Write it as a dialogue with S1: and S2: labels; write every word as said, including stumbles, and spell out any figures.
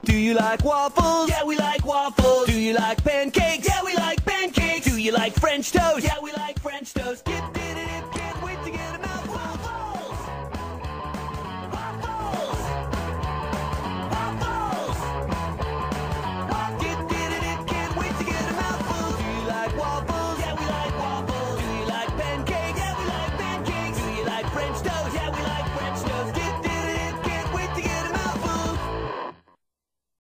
S1: Do you like waffles?
S2: Yeah, we like waffles.
S1: Do you like pancakes?
S2: Yeah, we like pancakes.
S1: Do you like French toast?
S2: Yeah, we like French toast. Get